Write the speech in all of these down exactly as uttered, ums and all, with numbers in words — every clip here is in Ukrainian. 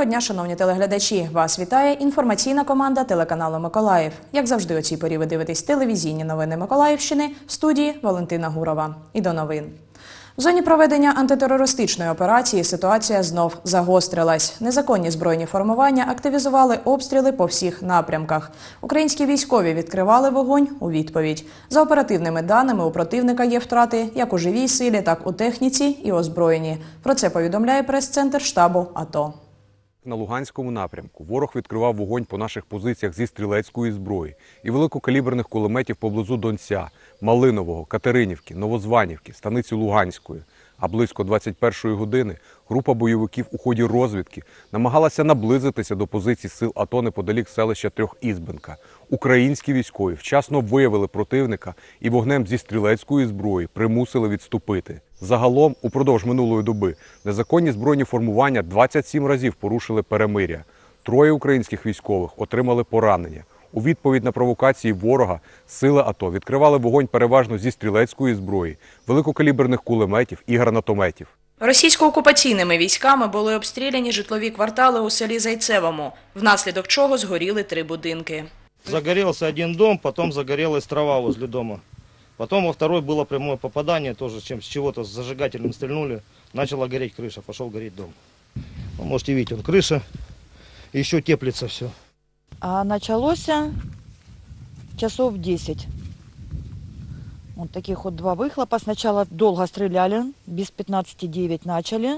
Доброго дня, шановні телеглядачі! Вас вітає інформаційна команда телеканалу «Миколаїв». Як завжди, о цій порі ви дивитесь телевізійні новини Миколаївщини, в студії Валентина Гурова. І до новин. В зоні проведення антитерористичної операції ситуація знов загострилась. Незаконні збройні формування активізували обстріли по всіх напрямках. Українські військові відкривали вогонь у відповідь. За оперативними даними, у противника є втрати як у живій силі, так у техніці і озброєнні. Про це повідомляє прес-центр штабу АТО. На Луганському напрямку ворог відкривав вогонь по наших позиціях зі стрілецької зброї і великокаліберних кулеметів поблизу Донця, Малинового, Катеринівки, Новозванівки, станиці Луганської. А близько двадцять першої години група бойовиків у ході розвідки намагалася наблизитися до позицій сил АТО неподалік селища Трьохізбенка. Українські військові вчасно виявили противника і вогнем зі стрілецької зброї примусили відступити. Загалом, упродовж минулої доби, незаконні збройні формування двадцять сім разів порушили перемиря. Троє українських військових отримали поранення. У відповідь на провокації ворога сили АТО відкривали вогонь переважно зі стрілецької зброї, великокаліберних кулеметів і гранатометів. Російсько-окупаційними військами були обстріляні житлові квартали у селі Зайцевому, внаслідок чого згоріли три будинки. Загорелся один дом, потом загорелась трава возле дома. Потом во второй было прямое попадание, тоже чем с чего-то с зажигателем стрельнули. Начала гореть крыша, пошел гореть дом. Вы можете видеть, он крыша, еще теплится все. А началось часов десять. Вот таких вот два выхлопа. Сначала долго стреляли, без пятнадцати девять начали.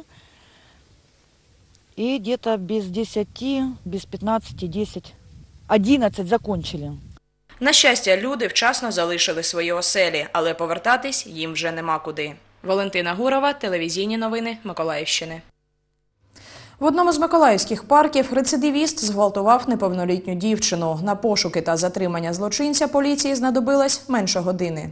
И где-то без десяти, без пятнадцати десять, одиннадцать закончили. На щастя, люди вчасно залишили свої оселі, але повертатись їм вже нема куди. Валентина Гурова, телевізійні новини Миколаївщини. В одному з миколаївських парків рецидивіст зґвалтував неповнолітню дівчину. На пошуки та затримання злочинця поліції знадобилось менше години.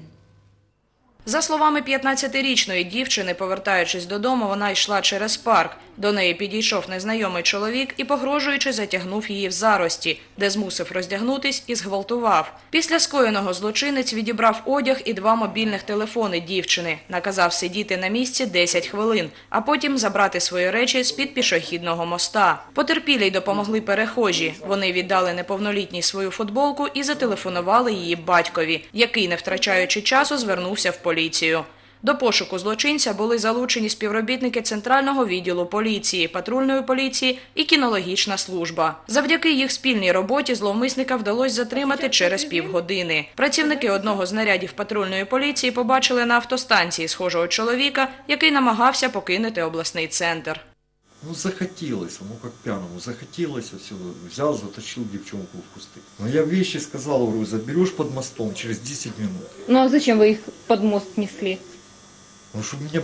За словами п'ятнадцятирічної дівчини, повертаючись додому, вона йшла через парк. До неї підійшов незнайомий чоловік і, погрожуючи, затягнув її в зарості, де змусив роздягнутись і зґвалтував. Після скоєного злочинець відібрав одяг і два мобільних телефони дівчини, наказав сидіти на місці десять хвилин, а потім забрати свої речі з-під пішохідного моста. Потерпілій допомогли перехожі. Вони віддали неповнолітній свою футболку і зателефонували її батькові, який, не втрачаючи часу, звернувся в поліцію. До пошуку злочинця були залучені співробітники Центрального відділу поліції, патрульної поліції і кінологічна служба. Завдяки їх спільній роботі зловмисника вдалося затримати через півгодини. Працівники одного з нарядів патрульної поліції побачили на автостанції схожого чоловіка, який намагався покинути обласний центр. Ну, захотелось, ну, как пьяному, захотелось, все, взял, затащил девчонку в кусты. Но я вещи сказал, говорю, заберешь под мостом через десять минут. Ну, а зачем вы их под мост несли? Ну, чтобы мне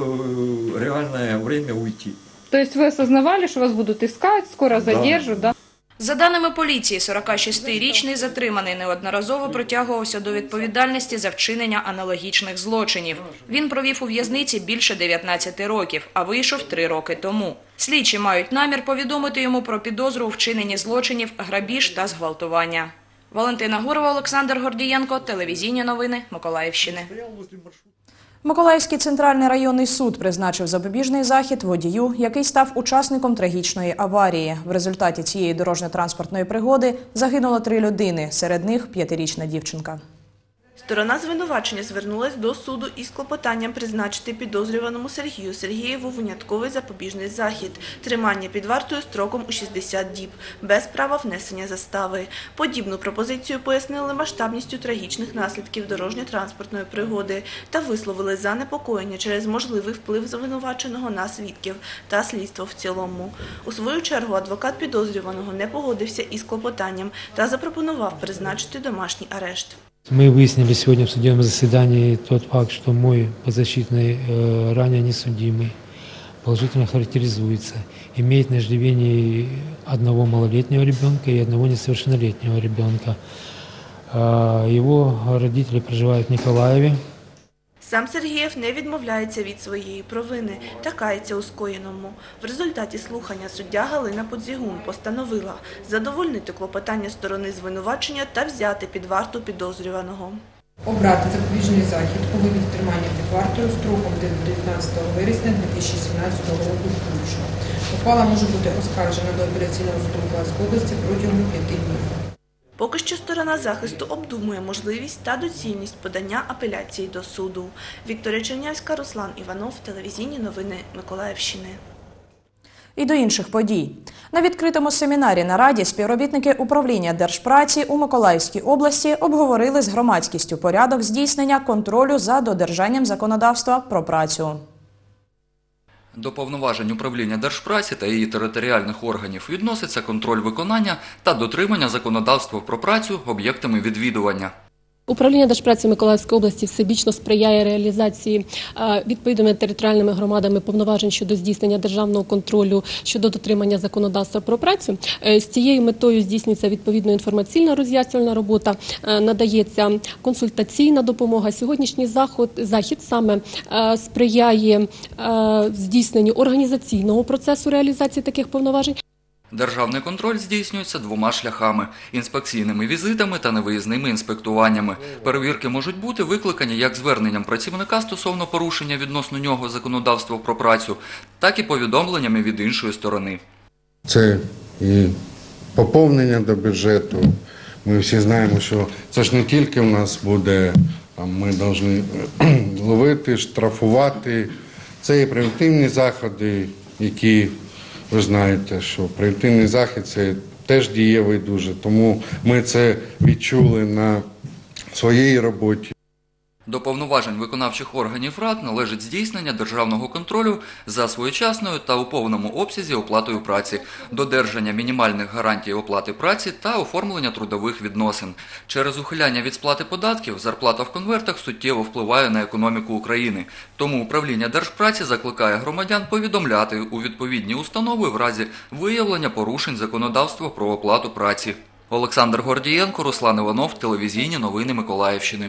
было реальное время уйти. То есть вы осознавали, что вас будут искать, скоро задержат, да? За даними поліції, сорокашестирічний затриманий неодноразово притягувався до відповідальності за вчинення аналогічних злочинів. Він провів у в'язниці більше дев'ятнадцяти років, а вийшов три роки тому. Слідчі мають намір повідомити йому про підозру у вчиненні злочинів, грабіж та зґвалтування. Валентина Гурова, Олександр Гордієнко, телевізійні новини Миколаївщини. Миколаївський центральний районний суд призначив запобіжний захід водію, який став учасником трагічної аварії. В результаті цієї дорожньо-транспортної пригоди загинуло три людини, серед них п'ятирічна дівчинка. Сторона звинувачення звернулась до суду із клопотанням призначити підозрюваному Сергію Сергієву винятковий запобіжний захід – тримання під вартою строком у шістдесят діб, без права внесення застави. Подібну пропозицію пояснили масштабністю трагічних наслідків дорожньо-транспортної пригоди та висловили занепокоєння через можливий вплив звинуваченого на свідків та слідство в цілому. У свою чергу адвокат підозрюваного не погодився із клопотанням та запропонував призначити домашній арешт. Мы выяснили сегодня в судебном заседании тот факт, что мой подзащитный э, ранее несудимый положительно характеризуется, имеет на иждивении одного малолетнего ребенка и одного несовершеннолетнего ребенка. Э, его родители проживают в Николаеве. Сам Сергієв не відмовляється від своєї провини та кається у скоєному. В результаті слухання суддя Галина Подзігун постановила задовольнити клопотання сторони звинувачення та взяти під варту підозрюваного. Обрати запобіжний захід у виді тримання під вартою строком до дев'ятнадцятого вересня дві тисячі сімнадцятого року включно. Ухвала може бути оскаржена до апеляційного суду Миколаївської області протягом п'яти днів. Поки що сторона захисту обдумує можливість та доцільність подання апеляції до суду. Вікторія Чернявська, Руслан Іванов, телевізійні новини Миколаївщини. І до інших подій. На відкритому семінарі нараді співробітники управління Держпраці у Миколаївській області обговорили з громадськістю порядок здійснення контролю за додержанням законодавства про працю. До повноважень управління Держпраці та її територіальних органів відноситься контроль виконання та дотримання законодавства про працю об'єктами відвідування. Управління Держпраці Миколаївської області всебічно сприяє реалізації відповідними територіальними громадами повноважень щодо здійснення державного контролю щодо дотримання законодавства про працю. З цією метою здійснюється відповідно інформаційна роз'яснювальна робота, надається консультаційна допомога. Сьогоднішній заход, захід саме сприяє здійсненню організаційного процесу реалізації таких повноважень. Державний контроль здійснюється двома шляхами – інспекційними візитами та невиїзними інспектуваннями. Перевірки можуть бути викликані як зверненням працівника стосовно порушення відносно нього законодавства про працю, так і повідомленнями від іншої сторони. Це і поповнення до бюджету. Ми всі знаємо, що це ж не тільки в нас буде, там, ми повинні ловити, штрафувати. Це і превентивні заходи, які... Ви знаєте, що превентивний захід – це теж дієвий дуже, тому ми це відчули на своїй роботі. До повноважень виконавчих органів рад належить здійснення державного контролю за своєчасною та у повному обсязі оплатою праці, додержання мінімальних гарантій оплати праці та оформлення трудових відносин. Через ухиляння від сплати податків зарплата в конвертах суттєво впливає на економіку України. Тому управління Держпраці закликає громадян повідомляти у відповідні установи в разі виявлення порушень законодавства про оплату праці. Олександр Гордієнко, Руслан Іванов, телевізійні новини Миколаївщини.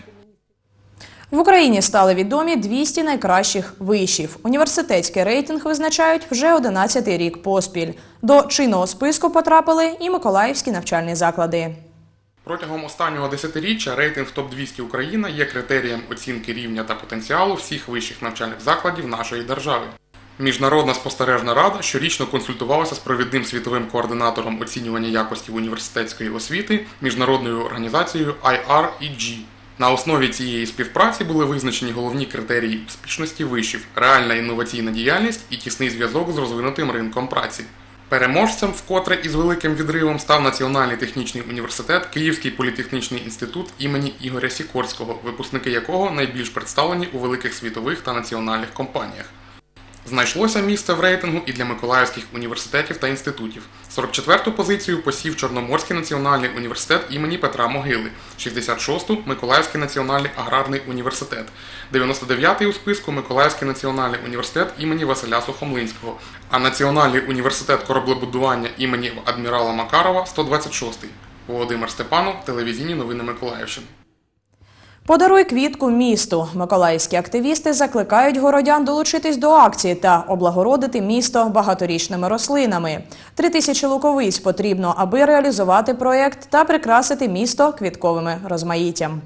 В Україні стали відомі двісті найкращих вишів. Університетський рейтинг визначають вже одинадцятий рік поспіль. До чинного списку потрапили і миколаївські навчальні заклади. Протягом останнього десятиріччя рейтинг топ двісті Україна є критерієм оцінки рівня та потенціалу всіх вищих навчальних закладів нашої держави. Міжнародна спостережна рада щорічно консультувалася з провідним світовим координатором оцінювання якості університетської освіти міжнародною організацією ай ар і джі. На основі цієї співпраці були визначені головні критерії успішності вишів, реальна інноваційна діяльність і тісний зв'язок з розвинутим ринком праці. Переможцем вкотре із великим відривом став Національний технічний університет Київський політехнічний інститут імені Ігоря Сікорського, випускники якого найбільш представлені у великих світових та національних компаніях. Знайшлося місце в рейтингу і для миколаївських університетів та інститутів. сорок четверту позицію посів Чорноморський національний університет імені Петра Могили, шістдесят шосту – Миколаївський національний аграрний університет, дев'яносто дев'ятий у списку – Миколаївський національний університет імені Василя Сухомлинського, а Національний університет кораблебудування імені адмірала Макарова – сто двадцять шостий. Володимир Степанов, телевізійні новини Миколаївщини. «Подаруй квітку місту». Миколаївські активісти закликають городян долучитись до акції та облагородити місто багаторічними рослинами. Три тисячі луковиць потрібно, аби реалізувати проєкт та прикрасити місто квітковими розмаїттям.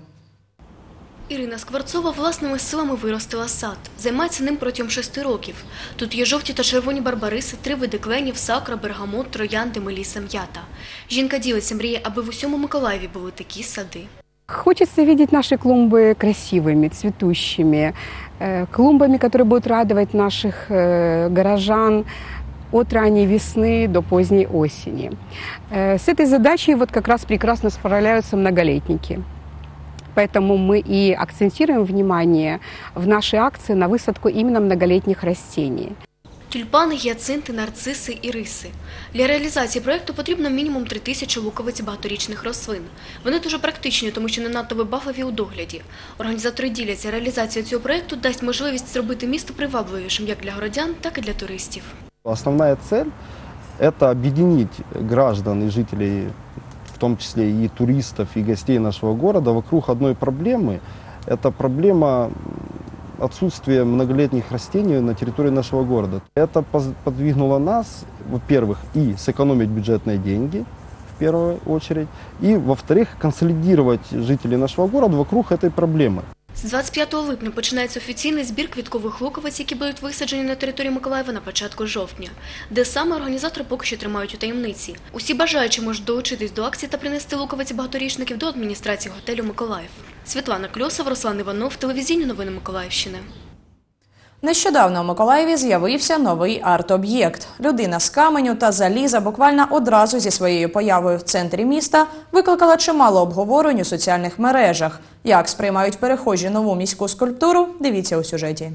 Ірина Скворцова власними силами виростила сад. Займається ним протягом шести років. Тут є жовті та червоні барбариси, три види кленів, сакра, бергамот, троянди, меліса, м'ята. Жінка ділиться, мріє, аби в усьому Миколаєві були такі сади. Хочется видеть наши клумбы красивыми, цветущими, клумбами, которые будут радовать наших горожан от ранней весны до поздней осени. С этой задачей вот как раз прекрасно справляются многолетники. Поэтому мы и акцентируем внимание в нашей акции на высадку именно многолетних растений. Тюльпани, гіацинти, нарциси, іриси. Для реалізації проєкту потрібно мінімум три тисячі луковиць багаторічних рослин. Вони дуже практичні, тому що не надто вибагливі у догляді. Організатори діляться, реалізація цього проєкту дасть можливість зробити місто привабливішим як для городян, так і для туристів. Основна цель – это объединить граждан и жителей, в том числе и туристов, и гостей нашего города, вокруг одной проблемы. Это проблема отсутствие многолетних растений на территории нашего города. Это подвигнуло нас, во-первых, и сэкономить бюджетные деньги, первую очередь, и, во-вторых, консолидировать жителей нашего города вокруг этой проблемы. З двадцять п'ятого липня починається офіційний збір квіткових луковиць, які будуть висаджені на території Миколаєва на початку жовтня. Де саме, організатори поки що тримають у таємниці. Усі бажаючі можуть долучитись до акції та принести луковиці багаторічників до адміністрації готелю «Миколаїв». Світлана Кльосова, Руслан Іванов, телевізійні новини Миколаївщини. Нещодавно у Миколаєві з'явився новий арт-об'єкт. Людина з каменю та заліза буквально одразу зі своєю появою в центрі міста викликала чимало обговорень у соціальних мережах. Як сприймають перехожі нову міську скульптуру, дивіться у сюжеті.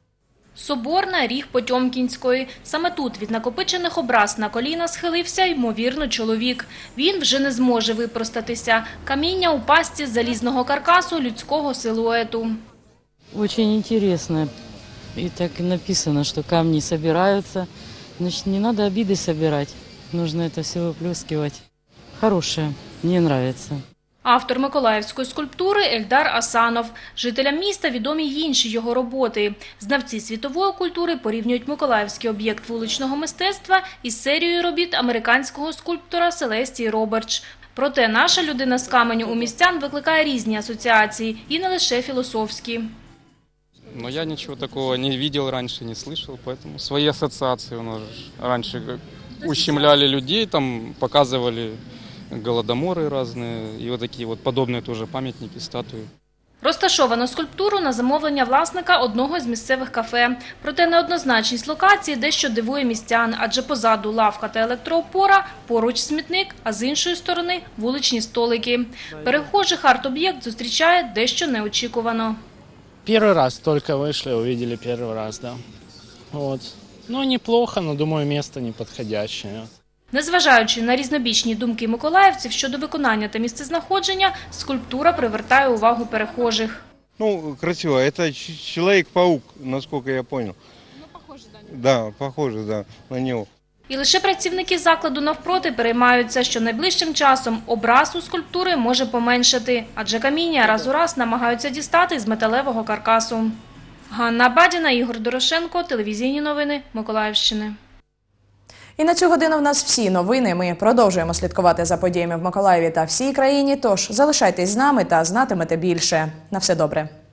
Соборна, ріг Потьомкінської. Саме тут від накопичених образ на коліна схилився, ймовірно, чоловік. Він вже не зможе випростатися. Каміння у пастці залізного каркасу людського силуету. Очень интересно. И так и написано, что камни собираются. Значит, не надо обиды собирать. Нужно это все выплескивать. Хорошее. Мне нравится. Автор миколаївської скульптури Ельдар Асанов. Жителям міста відомі й інші його роботи. Знавці світової культури порівнюють миколаївський об'єкт вуличного мистецтва із серією робіт американського скульптора Селестії Робертс. Проте наша людина з каменю у містян викликає різні асоціації, і не лише філософські. Но я ничего такого не видел раньше, не слышал, поэтому свои ассоциации у нас раньше ущемляли людей, там показывали голодоморы разные, и вот такие вот подобные тоже памятники, статуи. Розташовано скульптуру на замовлення власника одного з місцевих кафе. Проте неоднозначність локації дещо дивує містян, адже позаду лавка та електроопора, поруч смітник, а з іншої сторони – вуличні столики. Перехожих арт-об'єкт зустрічає дещо неочікувано. Первый раз только вышли, увидели первый раз, да. Вот. Ну, неплохо, но, думаю, место неподходящее. Незважаючи на різнобічні думки миколаївців щодо виконання та місцезнаходження, скульптура привертає увагу перехожих. Ну, красиво. Это Человек-паук, насколько я понял. Ну, похоже, да. Да, похоже, да, на него. І лише працівники закладу навпроти переймаються, що найближчим часом образ у скульптури може поменшати, адже каміння раз у раз намагаються дістати з металевого каркасу. Ганна Бадіна, Ігор Дорошенко, телевізійні новини Миколаївщини. І на цю годину в нас всі новини. Ми продовжуємо слідкувати за подіями в Миколаєві та всій країні, тож залишайтесь з нами та знатимете більше. На все добре.